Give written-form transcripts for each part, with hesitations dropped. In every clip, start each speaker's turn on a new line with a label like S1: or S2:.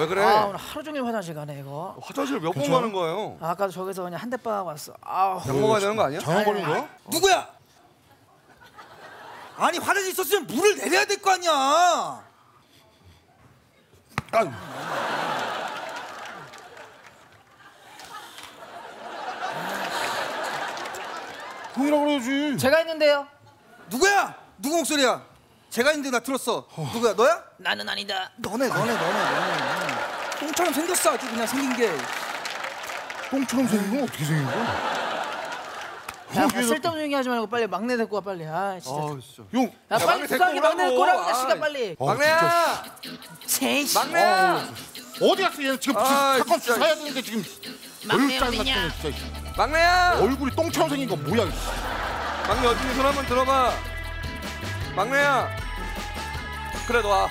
S1: 그래?
S2: 아 오늘 하루 종일 화장실 가네 이거.
S1: 화장실 몇 번 가는 거예요?
S2: 아까도 저기서 그냥 한 대 빠 왔어. 아.
S1: 약 먹어야 되는 거 아니야?
S3: 장염 걸린 거야?
S4: 누구야? 아니 화장실 있었으면 물을 내려야 될 거 아니야.
S3: 아유. 형이라고 그래야지.
S2: 제가 있는데요.
S4: 누구야? 누구 목소리야? 제가 있는데 나 들었어. 누구야? 너야?
S2: 나는 아니다.
S4: 너네. 똥처럼 생겼어 아주 그냥 생긴 게.
S3: 똥처럼 생긴 건 어떻게 생긴 거야?
S2: 야, 쓸데없는 얘기 하지 말고 빨리 막내 데리고 와 빨리. 아 진짜.
S1: 진짜.
S3: 형.
S2: 야, 빨리
S1: 막내
S2: 수상하게
S1: 데리고
S2: 막내 데리고 오라고
S1: 오라고.
S2: 자식아
S1: 아이.
S2: 빨리.
S1: 막내야!
S2: 제이씨.
S1: 막내야!
S3: 어디 갔어? 얘 지금
S1: 아,
S3: 사건
S1: 진짜.
S3: 수사해야 되는데 지금
S2: 막내
S3: 얼짱
S2: 어디냐?
S3: 같은 진짜.
S1: 막내야!
S3: 얼굴이 똥처럼 생긴 거 뭐야?
S1: 막내 어딘지 손 한번 들어봐. 막내야. 그래 너 와.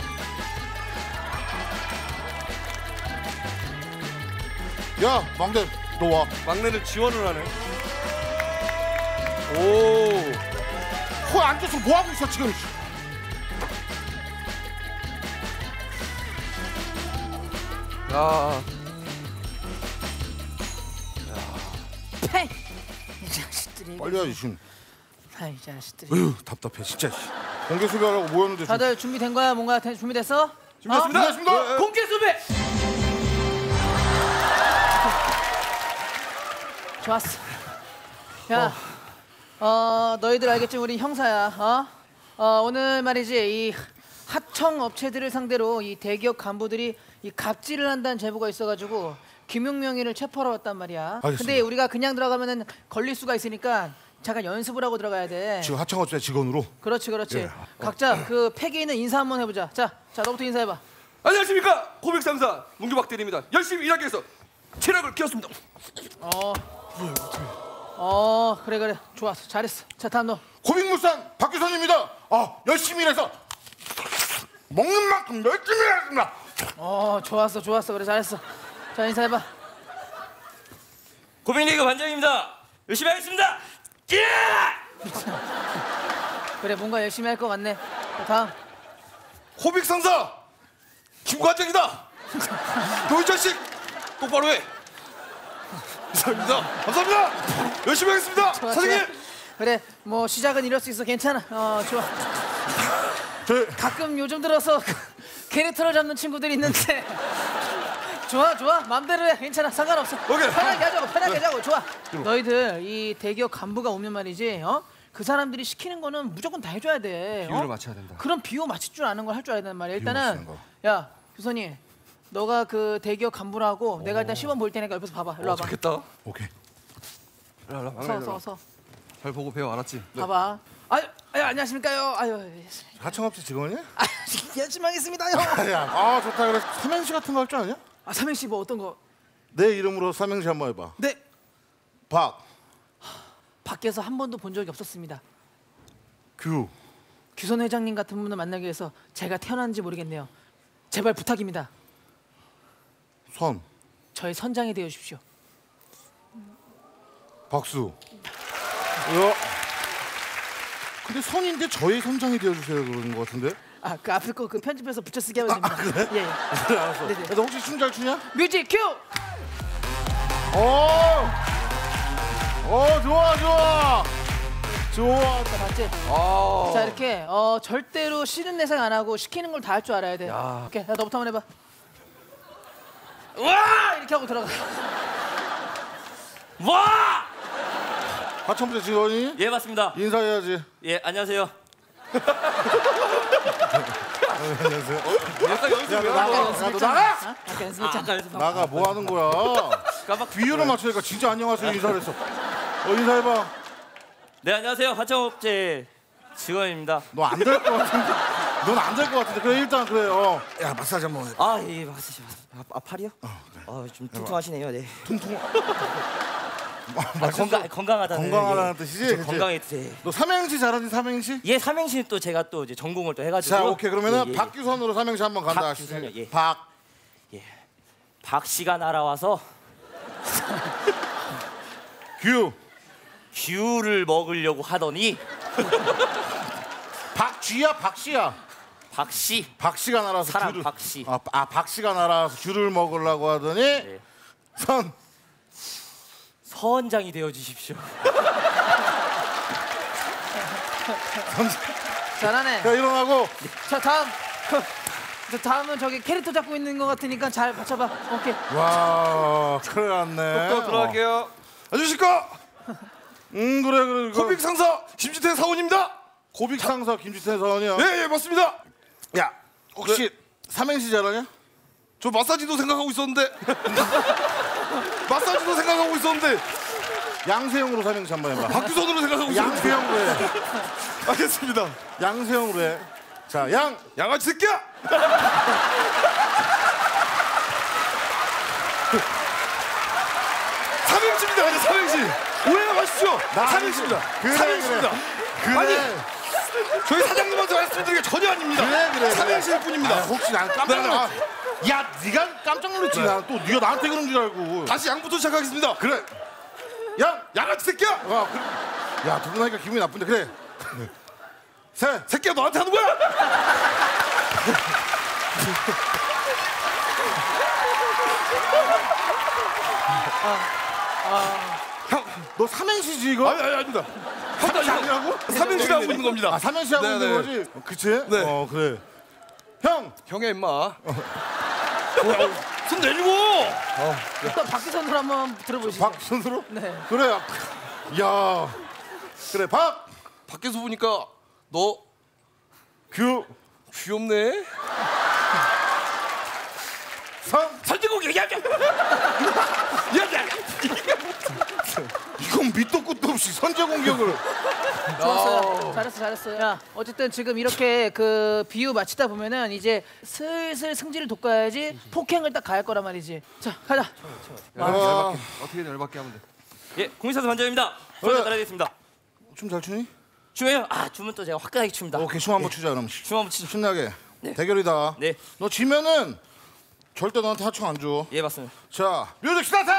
S3: 야, 막내 너 와.
S1: 막내를 지원을 하네. 오.
S3: 거기 앉아서 뭐 하고 있어 지금?
S1: 야.
S2: 페이. 이 자식들이.
S3: 빨리 와야지 지금.
S2: 아이 자식들이.
S3: 어휴 답답해 진짜. 공개 수배하라고 모였는데. 지금.
S2: 다들 준비된 거야? 뭔가 준비됐어?
S1: 준비됐습니다.
S3: 준비됐습니다.
S2: 공개 수배. 좋았어. 야, 너희들 알겠지? 우리 형사야. 오늘 말이지 이 하청 업체들을 상대로 이 대기업 간부들이 이 갑질을 한다는 제보가 있어가지고 김용명이를 체포하러 왔단 말이야.
S3: 알겠습니다.
S2: 근데 우리가 그냥 들어가면은 걸릴 수가 있으니까 잠깐 연습을 하고 들어가야 돼.
S3: 지금 하청업체 직원으로.
S2: 그렇지.
S3: 예.
S2: 각자 그 팩에 있는 인사 한번 해보자. 자, 너부터 인사해봐.
S1: 안녕하십니까. 고백상사 문규박 대리입니다. 열심히 일하기 위해서 체력을 키웠습니다.
S2: 그래. 좋았어. 잘했어. 자, 다음 너.
S3: 고빅물산 박규선입니다. 열심히 일해서 먹는 만큼 열심히 일했습니다.
S2: 좋았어. 그래, 잘했어. 자, 인사해봐.
S5: 고민리그 반장입니다. 열심히 하겠습니다. 예!
S2: 그래, 뭔가 열심히 할 것 같네. 자, 다음.
S1: 고백상사 김과장이다. 너 이 자식 똑바로 해. 감사합니다. 감사합니다. 열심히 하겠습니다.
S2: 좋아,
S1: 사장님.
S2: 좋아. 그래, 뭐 시작은 이럴 수 있어. 괜찮아. 좋아. 가끔 요즘 들어서 캐릭터를 잡는 친구들이 있는데 좋아. 마음대로 해. 괜찮아. 상관없어.
S1: 오케이.
S2: 편하게 하자고. 좋아. 너희들 이 대기업 간부가 오면 말이지. 그 사람들이 시키는 거는 무조건 다 해줘야 돼.
S1: 비율을 맞춰야 된다.
S2: 그럼 비호 맞출 줄 아는 걸 할 줄 알아야 된단 말이야. 일단은
S3: 맞추는 거.
S2: 야 규선이 너가 그 대기업 간부라고 내가 일단 시범 보일 테니까 옆에서 봐봐. 일로 와봐.
S1: 좋겠다.
S3: 오케이.
S2: 서.
S1: 잘 보고 배워 알았지?
S2: 봐봐. 아유, 안녕하십니까요.
S3: 하청업체 직원이야?
S2: 열심히 하겠습니다요.
S3: 야, 좋다. 그래 삼행시 같은 거 할 줄 아냐?
S2: 삼행시 뭐 어떤 거?
S3: 내 이름으로 삼행시 한번 해봐.
S2: 네. 밖에서 한 번도 본 적이 없었습니다. 규선 회장님 같은 분을 만나기 위해서 제가 태어난지 모르겠네요. 제발 부탁입니다. 저의 선장이 되어 주십시오.
S3: 박수. 근데 선인데 저의 선장이 되어주세요 그러는 것 같은데?
S2: 그 앞에 거 그 편집해서 붙여쓰기 하면 됩니다.
S3: 그래?
S2: 예.
S3: 그래 알았어.
S2: 네네.
S3: 야, 너 혹시 춤 잘 추냐?
S2: 뮤직 큐.
S3: 좋아.
S2: 자, 맞지? 자 이렇게 절대로 싫은 내색 안 하고 시키는 걸 다 할 줄 알아야 돼. 오케이, 야, 너부터 한번 해봐. 와 이렇게 하고 들어가.
S5: 와!
S3: 하청업체 직원이?
S5: 예, 맞습니다.
S3: 인사해야지.
S5: 예, 안녕하세요.
S3: 안녕하세요.
S1: 약간 연습 왜
S3: 나가.
S1: 하는
S3: 야, 너 나가!
S2: 아까 연습했잖아.
S5: 아까 연습
S3: 나가 뭐 하는 거야?
S5: 깜빡.
S3: 비율을 맞추니까 진짜 안녕하세요 인사를 했어. 인사해봐.
S5: 네, 안녕하세요. 하청업체 직원입니다.
S3: 너 안 될 것 같은데. 넌 안 될 것 같은데. 그래 일단 그래. 야 마사지 한번 해.
S5: 예, 맞으시죠. 팔이요? 좀 퉁퉁하시네요. 네. 건강하다는.
S3: 건강하다는 뜻이지?
S5: 좀
S3: 그치?
S5: 건강해.
S3: 너 삼행시 잘하지 삼행시?
S5: 예, 삼행시는 또 제가 또 이제 전공을 또 해가지고.
S3: 자 오케이 그러면은
S5: 예.
S3: 박규선으로 삼행시 한번 간다.
S5: 박규선이요, 예.
S3: 박
S5: 씨가 날아와서
S3: 규
S5: 귤을 먹으려고 하더니
S3: 박쥐야 박씨야.
S5: 박씨.
S3: 박씨가 날아서
S5: 사람
S3: 귤을
S5: 박씨.
S3: 박씨가 날아서 귤을 먹으려고 하더니
S5: 네. 선장이 되어 주십시오.
S2: 잘하네.
S3: 야, 일어나고
S2: 자 다음. 자, 다음은 저기 캐릭터 잡고 있는 것 같으니까 잘 받쳐봐. 오케이.
S3: 와 큰일 났네.
S1: 또 들어갈게요. 안녕하십니까?
S3: 그래.
S1: 고빅 상사 김지태 사원입니다.
S3: 고빅 상사 김지태 사원이야.
S1: 예, 맞습니다.
S3: 야 혹시 삼행시 잘하냐?
S1: 저 마사지도 생각하고 있었는데. 마사지도 생각하고 있었는데
S3: 양세형으로 삼행시 한번 해봐.
S1: 박규선으로 생각하고 있었는데.
S3: 양세형으로 해.
S1: 알겠습니다.
S3: 양세형으로 해. 자,
S1: 양아치 새끼야. 삼행시입니다. 아니 삼행시. 오해가 마시죠. 삼행시입니다. 삼행시입니다.
S3: 그래.
S1: 저희 사장님한테 말씀드린 게 전혀 아닙니다.
S3: 그래.
S1: 삼행시일 뿐입니다.
S3: 혹시 난 깜짝
S1: 네, 네.
S3: 놀랐. 야, 네가 깜짝 놀랐지. 나 또 네가 나한테 그런 줄 알고.
S1: 다시 양부터 시작하겠습니다.
S3: 그래.
S1: 양아치 새끼야.
S3: 야, 두고 나니까 기분이 나쁜데. 그래.
S1: 새끼야 너한테 하는 거야?
S3: 형, 너 삼행시지 이거?
S1: 아닙니다.
S3: 삼행시 아니라고?
S1: 삼행시 하고 있는 겁니다.
S3: 삼행시 하고 있는 거지? 그치?
S1: 네.
S3: 그래. 형!
S1: 형이야 임마. 손 내리고.
S2: 또 박기선으로 한번 들어보시죠.
S3: 박선수로?
S2: 네.
S3: 그래. 야. 그래,
S1: 밖에서 보니까 너 귀엽네. 선제공 얘기하자.
S3: 이건 밑도 끝도 없이 선제 공격을.
S2: 좋았어요. 잘했어. 야, 어쨌든 지금 이렇게 그 비유 마치다 보면은 이제 슬슬 승질을 돋궈야지 폭행을 딱 가할 거란 말이지. 자, 가자.
S1: 어떻게든 열받게 하면 돼.
S5: 예, 공인사수 반장입니다. 먼저 따라하겠습니다.
S3: 춤 잘 추니?
S5: 춤이요? 춤은 또 제가 화끈하게 춥니다.
S3: 오케이, 춤 한번 추자 그럼.
S5: 춤 한번 치죠.
S3: 신나게.
S5: 네.
S3: 대결이다.
S5: 네.
S3: 너 지면은 절대 너한테 하청 안 줘.
S5: 예, 맞습니다.
S3: 자, 뮤직 스타트!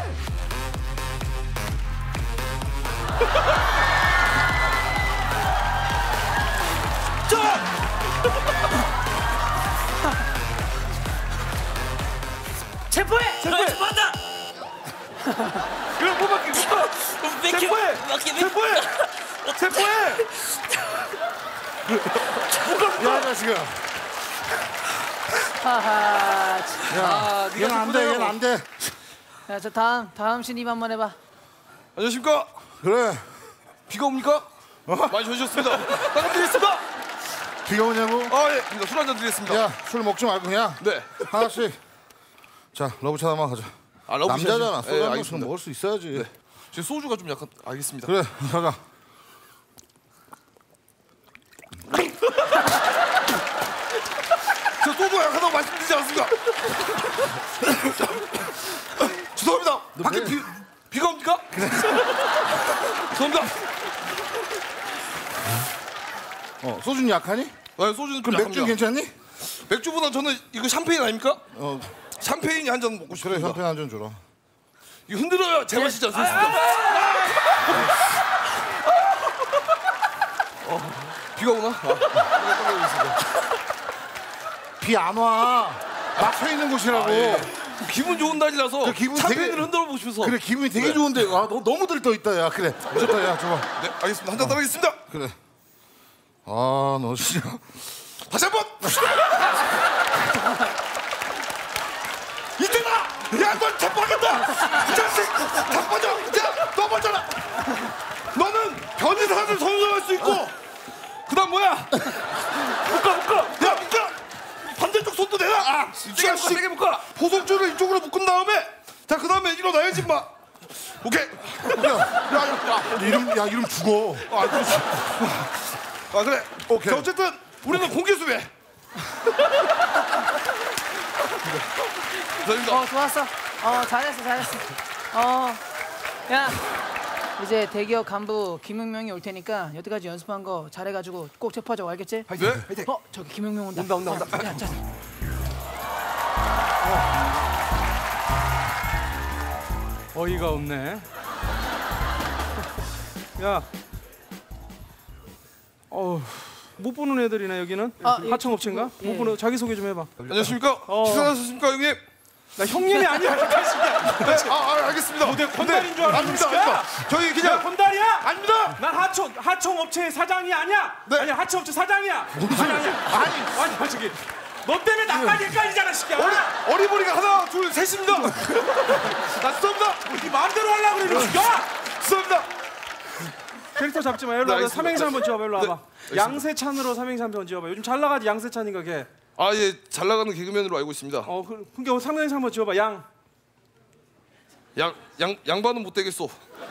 S2: 체포해.
S5: 체포한다.
S1: 그럼 뽑아게. 체포해.
S3: 야, 자식아.
S2: 하하.
S3: 야, 얘는 안 돼, 얘는 안 돼.
S2: 야, 저 다음 신입 한번 해봐.
S1: 안녕하십니까?
S3: 그래.
S1: 비가 옵니까? 많이 좋으셨습니다. 따뜻 드리겠습니다.
S3: 비가 오냐고?
S1: 예. 술 한잔 드리겠습니다.
S3: 야, 술 먹지 말고 그냥
S1: 네.
S3: 하나씩. 자, 러브샷 한번 가자.
S1: 러브샷이요?
S3: 남자잖아. 소주 한
S1: 알겠습니다.
S3: 병씩 먹을 수 있어야지.
S1: 네. 제 소주가 좀 약간 알겠습니다.
S3: 그래, 가자.
S1: 저 소주가 약하다고 말씀드리지 않았습니까? 죄송합니다. 밖에 비가 옵니까? 죄송합니다.
S3: 소주는 약하니?
S1: 소주는 좀
S3: 그럼 맥주
S1: 약합니다.
S3: 괜찮니?
S1: 맥주보다 저는 이거 샴페인 아닙니까? 샴페인이 한 잔 먹고
S3: 그래,
S1: 싶습니다.
S3: 샴페인 한 잔 줘라.
S1: 이거 흔들어야 제맛이지 않습니까? 비가 오나?
S3: 비 안 와. 막혀 있는 곳이라고.
S1: 기분 좋은 날이라서
S3: 그 기분
S1: 샴페인을
S3: 되게-
S1: 흔들어 보고 싶어서.
S3: 그래, 기분이 되게 좋은데. 너 너무 들떠 있다, 야. 그래, 좋다, 야, 좋아.
S1: 네, 알겠습니다. 한 잔 따르겠습니다.
S3: 그래. 너 진짜.
S1: 다시 한 번. 이때다. 야, 넌 자빠졌다. 이 자식. 자빠져. 야, 너 먼저라. 너는 변이사를 선정할 수 있고. 그다음 뭐야? 묶어. 야, 묶어. 반대쪽 손도 내놔. 이 자식. 세게 묶어. 보석줄을 이쪽으로 묶은 다음에, 자, 그다음에 일어나야지 마. 오케이.
S3: 이름 죽어.
S1: 그래.
S3: 오케이.
S1: 자, 어쨌든 우리는 공개 수배. 감사합니다.
S2: 좋았어. 잘했어. 야, 이제 대기업 간부 김용명이 올 테니까 여태까지 연습한 거 잘해가지고 꼭 체포하자고, 알겠지?
S1: 네.
S2: 저기 김용명 온다.
S1: 온다.
S2: 야, 자.
S1: 어이가 없네. 야.
S6: 못 보는 애들이네 여기는.
S2: 예,
S6: 하청업체인가?
S2: 예.
S6: 못 보는 자기 소개 좀 해봐.
S1: 안녕하십니까? 식사하셨습니까 형님?
S6: 나 형님이 아니야 이 자식아.
S1: 네, 알겠습니다.
S6: 너 내 건달인 줄 알았어.
S1: 아닙니다. 저희
S6: 야
S1: 그냥
S6: 건달이야?
S1: 아닙니다.
S6: 난 하청업체 사장이 아니야.
S1: 네.
S6: 아니 하청업체 사장이야. 사장이야. 아니 저기 너 때문에 나까지 헷갈리잖아 시끼야.
S1: 어리버리가 하나 둘 셋입니다. 나 죄송합니다.
S6: 네 마음대로 하려고 그래 이 새끼야.
S1: 죄송합니다.
S6: 캐릭터 잡지 마. 일로
S1: 네,
S6: 와봐.
S1: 알겠습니다.
S6: 삼행시 한번 지어봐. 일로
S1: 네,
S6: 와봐.
S1: 알겠습니다.
S6: 양세찬으로 삼행시 한번 지어봐. 요즘 잘 나가지 양세찬인가 걔.
S1: 아 예, 잘 나가는 개그맨으로 알고 있습니다.
S6: 그러니까 삼행시 한번 지어봐.
S1: 양반은 못 되겠소.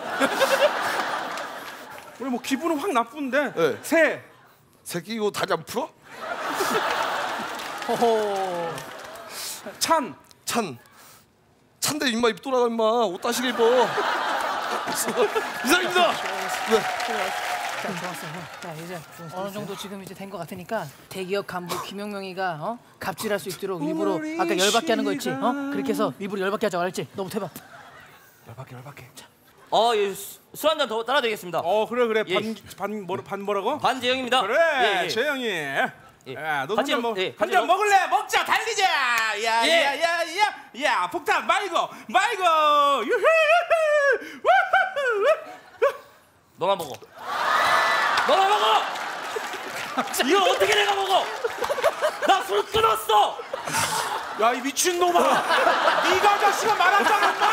S6: 우리 뭐 기분은 확 나쁜데.
S1: 네. 새끼 이거 다리 안 풀어?
S2: 호호.
S1: 찬데 임마 입 돌아가 임마 옷 다시게 입어. 이상입니다.
S2: 자, 좋았어. 자, 이제 어느 정도 지금 이제 된 것 같으니까 대기업 간부 김용명이가 갑질할 수 있도록 일부러 아까 열받게 하는 거 있지? 그렇게 해서 일부러 열받게 하자고 알았지? 너부터 해봐.
S6: 열받게.
S2: 자.
S5: 예, 술 한 잔 더 따라 드리겠습니다.
S6: 그래.
S5: 예.
S6: 반 뭐라고?
S5: 반재영입니다.
S6: 그래.
S5: 예.
S6: 재영이. 너
S5: 같이
S6: 한잔
S5: 같이
S6: 먹을래? 먹자. 달리자.
S5: 예.
S6: 야, 폭탄 말고. 유후.
S5: 너만 먹어. 이거 어떻게 내가 먹어? 나 술 끊었어.
S6: 야, 이 미친놈아. 네가 자식아 말았잖아, 임마.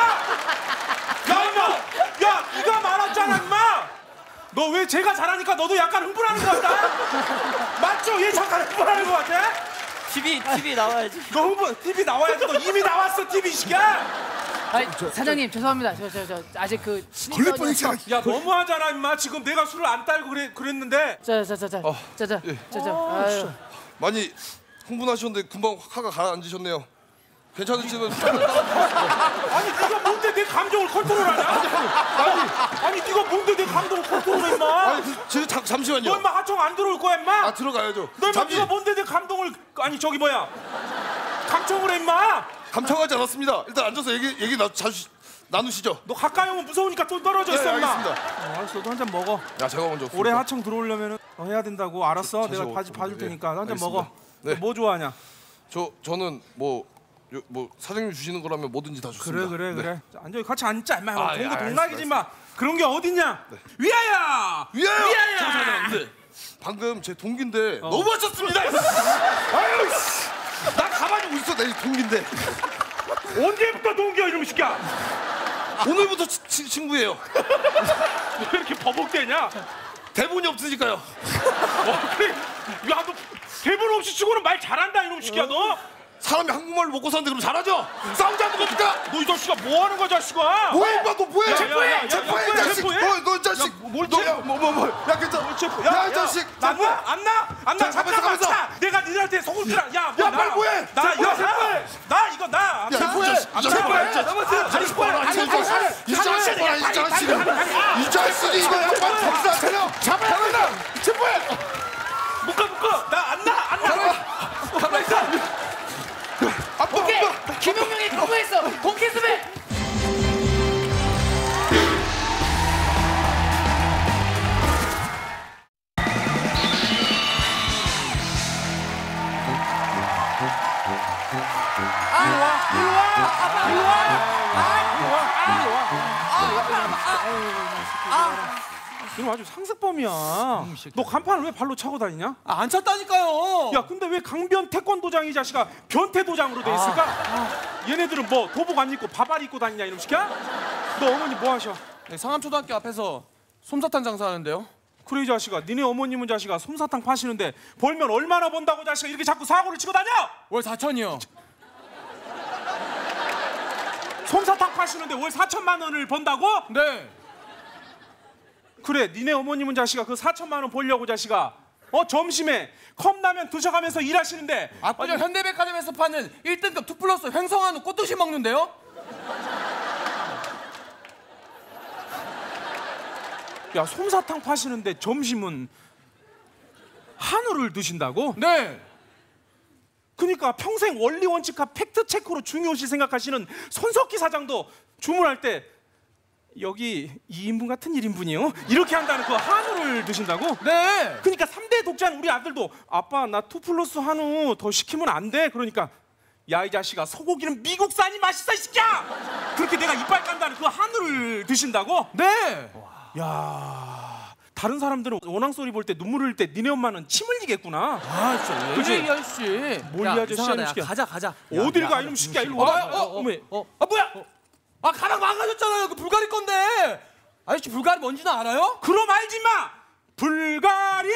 S6: 야, 네가 말았잖아, 임마. 너 왜 제가 잘하니까 너도 약간 흥분하는 것 같다? 맞죠? 얘 잠깐 흥분하는 것 같아?
S5: TV 나와야지.
S6: 너 흥분, TV 나와야지. 너 이미 나왔어, TV 시기야.
S2: 아니, 사장님 죄송합니다. 저 아직 그
S1: 걸릴 뻔했잖아.
S6: 야, 너무하잖아, 임마. 지금 내가 술을 안 딸고 그랬는데.
S2: 자자자자자자자. 아유.
S1: 많이 흥분하셨는데 금방 화가 가라앉으셨네요. 괜찮으시면
S6: 아니, 네가 뭔데 내 감정을 컨트롤하냐? 아니, 네가 뭔데 내 감정을 컨트롤해, 임마?
S1: 잠시만요.
S6: 너 임마 하청 안 들어올 거야, 임마?
S1: 들어가야죠.
S6: 너 임마 네가 뭔데 내 감동을 감청을 해, 임마?
S1: 감청하지 않았습니다. 일단 앉아서 얘기 나누시죠.
S6: 너 가까이 오면 무서우니까 또 떨어져 있어, 임마.
S1: 알겠습니다.
S6: 알았어, 너도 한 잔 먹어.
S1: 야, 제가 먼저.
S6: 올해 하청 들어오려면 해야 된다고. 알았어,
S1: 다시
S6: 내가 봐줄 테니까 한 잔
S1: 알겠습니다.
S6: 먹어.
S1: 네.
S6: 뭐 좋아하냐?
S1: 저는 뭐 사장님 주시는 거라면 뭐든지 다 좋습니다.
S6: 그래. 자, 앉아, 같이 앉자, 임마. 좋은 거
S1: 알겠습니다.
S6: 동락이지, 임마. 그런 게 어딨냐? 위하여!
S1: 네. 방금 제 동기인데 너무 하셨습니다. 아유, 나 가만히 있어. 내 동기인데.
S6: 언제부터 동기야, 이놈 새끼야?
S1: 오늘부터 친구예요.
S6: 왜 이렇게 버벅대냐?
S1: 대본이 없으니까요.
S6: 그래. 야, 너 대본 없이 치고는 말 잘한다, 이놈 새끼야, 너.
S1: 사람이 한국말로 먹고 사는데 그럼 잘하죠? 싸우자는 겁니까?
S6: 너 이 자식아 뭐 하는 거야, 자식아?
S1: 뭐해 임마 너 뭐해?
S6: 체포해!
S1: 체포해 이 자식!
S6: 체포해!
S1: 너 자식! 야 괜찮아.
S6: 야,
S1: 이 자식!
S6: 안 나?
S1: 자,
S6: 잠깐만.
S1: 가만있어.
S6: 차. 내가 니들한테 속을 줄 알아. 야,
S1: 야, 빨리 뭐해?
S6: 나.
S1: 체포해! 이 자식이 이거 양반 정신 안 차려! 잡아야 된다! 체포해!
S6: 묶어. 나 안 나.
S1: 가만히 있어!
S2: 오케이. 김용명이 거부했어. 본캐스맨.
S6: 이놈 아주 상습범이야. 너 간판을 왜 발로 차고 다니냐?
S4: 안 찼다니까요.
S6: 야, 근데 왜 강변 태권도장 이 자식아 변태도장으로 돼 있을까? 얘네들은 뭐 도복 안 입고 바바리 입고 다니냐, 이놈 새끼야? 너 어머니 뭐 하셔?
S7: 네, 상암초등학교 앞에서 솜사탕 장사하는데요.
S6: 그래, 이 자식아. 니네 어머님은 자식아 솜사탕 파시는데 벌면 얼마나 번다고 자식아 이렇게 자꾸 사고를 치고 다녀?
S7: 월 4천이요.
S6: 솜사탕 파시는데 월 4천만 원을 번다고?
S7: 네.
S6: 그래, 니네 어머님은 자식아 그 4천만 원 벌려고 자식아 점심에 컵라면 드셔가면서 일하시는데
S7: 압구정 현대백화점에서 파는 1등급 2플러스 횡성한우 꽃등심 먹는데요.
S6: 야, 솜사탕 파시는데 점심은 한우를 드신다고?
S7: 네.
S6: 그러니까 평생 원리 원칙과 팩트 체크로 중요시 생각하시는 손석희 사장도 주문할 때 여기 2인분 같은 1인분이요? 이렇게 한다는 그 한우를 드신다고?
S7: 네.
S6: 그러니까 3대 독자는 우리 아들도 아빠 나 2+ 한우 더 시키면 안 돼? 그러니까 야 이 자식아 소고기는 미국산이 맛있어 이 새끼야! 그렇게 내가 이빨 깐다는 그 한우를 드신다고?
S7: 네.
S6: 야 다른 사람들은 원앙 소리 볼 때 눈물 흘릴 때 니네 엄마는 침 흘리겠구나.
S7: 아 진짜 왜
S6: 그치?
S7: 이래 이 아저씨.
S6: 뭘 이 아저씨
S7: 이상하다,
S6: 이놈
S7: 야.
S6: 시키야.
S7: 가자.
S6: 어딜 가 이놈 시키야 일로 와봐. 어머.
S7: 아 뭐야? 아 가방 망가졌잖아요. 그 불가리 건데. 아저씨 불가리 뭔지는 알아요?
S6: 그럼 알지 마. 불가리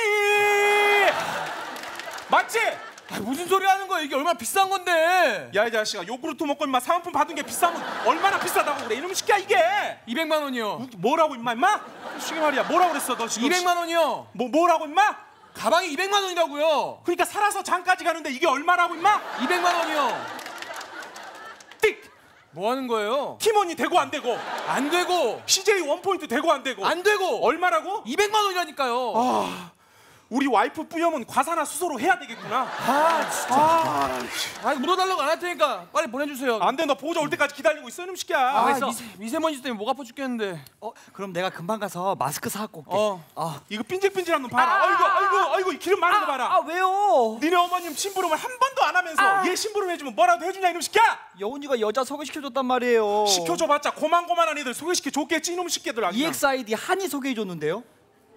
S6: 맞지?
S7: 아 무슨 소리 하는 거야? 이게 얼마나 비싼 건데?
S6: 야 이 자식아 요구르트 먹고 임마 사은품 받은 게 비싸면 얼마나 비싸다고 그래 이놈 시키야 이게.
S7: 200만 원이요.
S6: 뭐라고 임마 시기 말이야 뭐라고 그랬어 너 지금
S7: 200만 원이요.
S6: 뭐라고 임마?
S7: 가방이 200만 원이라고요.
S6: 그러니까 살아서 장까지 가는데 이게 얼마라고 임마?
S7: 200만 원이요.
S6: 띡
S7: 뭐 하는 거예요?
S6: 팀원이 되고 안 되고
S7: 안 되고
S6: CJ 원포인트 되고 안 되고
S7: 안 되고
S6: 얼마라고?
S7: 200만 원이라니까요.
S6: 우리 와이프 뿌염은 과사나 수소로 해야 되겠구나.
S7: 아 진짜. 아 물어달라고 안 할 테니까 빨리 보내주세요.
S6: 안 돼 너 보호자 올 때까지 기다리고 있어 이놈 새끼야.
S7: 아, 미세먼지 때문에 목 아파 죽겠는데.
S4: 그럼 내가 금방 가서 마스크 사갖고 올게.
S6: 이거 삔질삔질한 놈 봐라. 아이고 이 기름 많은 거 봐라.
S4: 왜요?
S6: 니네 어머님 심부름을 한 번도 안 하면서 얘 심부름 해주면 뭐라도 해주냐 이놈 새끼야.
S4: 여운이가 여자 소개시켜줬단 말이에요.
S6: 시켜줘봤자 고만고만한 애들 소개시켜 줬겠지 이놈 새끼들 아니야.
S4: EXID 한이 소개해줬는데요.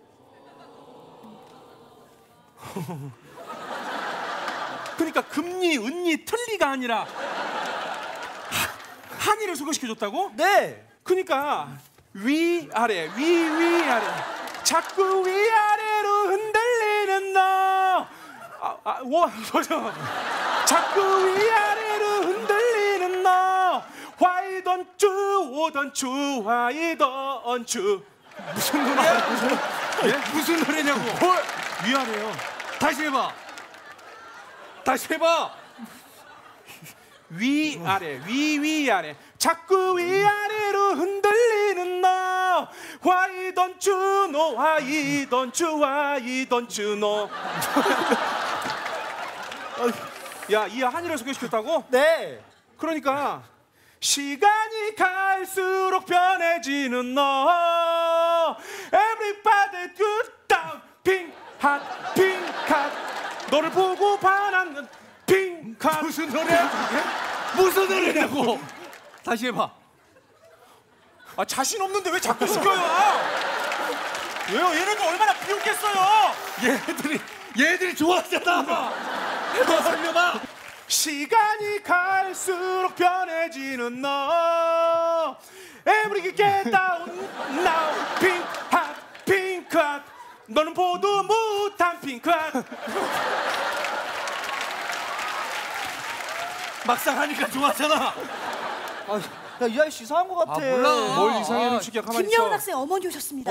S6: 그러니까 금리 은리 틀리가 아니라 한이를 소개시켜줬다고?
S4: 네.
S6: 그러니까 위아래 위아래 자꾸 위아래로 흔들리는 너 맞아 자꾸 위아래로 흔들리는 너 Why don't you why don't you
S7: 무슨 노래야? 무슨 노래냐고?
S6: 뭘 위아래요.
S7: 다시 해봐. 다시 해봐.
S6: 위아래 위아래 자꾸 위아래로 흔들리는 너 Why don't you know why don't you know 야 이 한이를 소개시켰다고?
S4: 네.
S6: 그러니까 시간이 갈수록 변해지는 너 Everybody do down pink hot pink hot 너를 보고 반하는 pink hot
S7: 무슨 노래야? 무슨 노래냐고? 다시 해봐.
S6: 아 자신 없는데 왜 자꾸 시켜요? 왜요? 얘네들 얼마나 비웃겠어요?
S7: 얘들이 좋아하잖아. 해봐 살려봐.
S6: 시간이 갈수록 변해지는 너 Every get down now pink hot pink hot 너는 보도 못한 pink hot
S7: 막상 하니까 좋아하잖아.
S4: 야, 이 아저씨 이상한 거 같아.
S7: 몰라.
S6: 뭘 이상해 놈 시키야 가만히
S8: 김여운
S6: 있어.
S8: 학생 어머니 오셨습니다.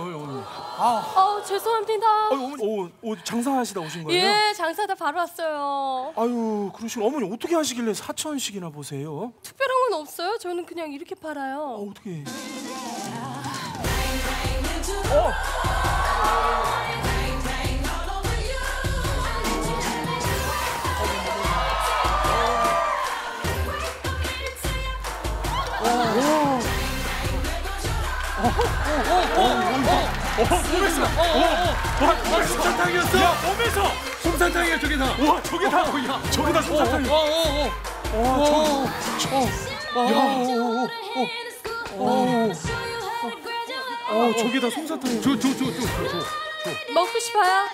S9: 죄송합니다.
S6: 장사하시다 오신 거예요?
S9: 예, 장사다 바로 왔어요.
S6: 아유 그러시면 어머니 어떻게 하시길래 4천씩이나 보세요?
S9: 특별한 건 없어요. 저는 그냥 이렇게 팔아요.
S6: 어떻게?
S7: 솜사탕이었어.
S6: 야 몸에서
S7: 솜사탕이야 저게 다.
S6: 와 저게다 저게다 솜사탕이. 저게다 솜사탕이.
S7: 줘.
S9: 먹고 싶어요?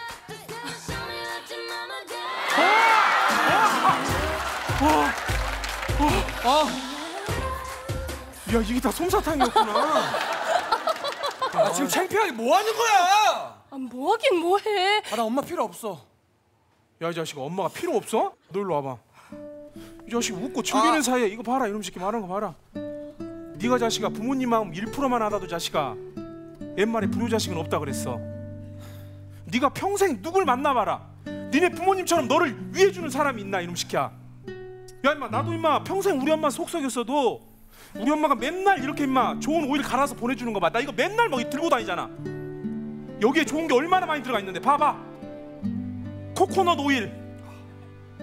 S6: 야 이게 다 솜사탕이었구나.
S7: 아 지금 창피하게 뭐 하는 거야?
S9: 아, 뭐하긴 뭐해.
S7: 나 엄마 필요 없어.
S6: 야 이 자식아 엄마가 필요 없어? 너 일로 와봐. 이 자식 웃고 즐기는 사이에 이거 봐라 이놈 새끼 말하는 거 봐라. 네가 자식아 부모님 마음 1%만 하다도 자식아 옛말에 불효자식은 없다 그랬어. 네가 평생 누굴 만나봐라. 니네 부모님처럼 너를 위해주는 사람이 있나 이놈 새끼야. 야 임마 나도 임마 평생 우리 엄마 속썩였어도 우리 엄마가 맨날 이렇게 임마 좋은 오일 갈아서 보내주는 거 봐. 나 이거 맨날 막 들고 다니잖아. 여기에 좋은 게 얼마나 많이 들어가 있는데 봐봐. 코코넛 오일,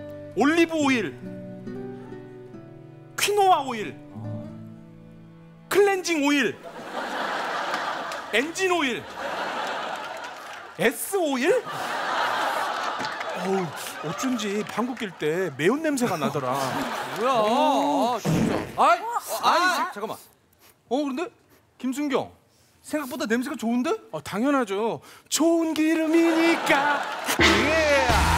S6: 올리브 오일, 퀴노아 오일, 클렌징 오일, 엔진 오일, S 오일? 어우, 어쩐지 방구 낄 때 매운 냄새가 나더라.
S7: 뭐야? 아, 진짜. 아니, 잠깐만. 그런데 김순경 생각보다 냄새가 좋은데?
S6: 당연하죠. 좋은 기름이니까. 예.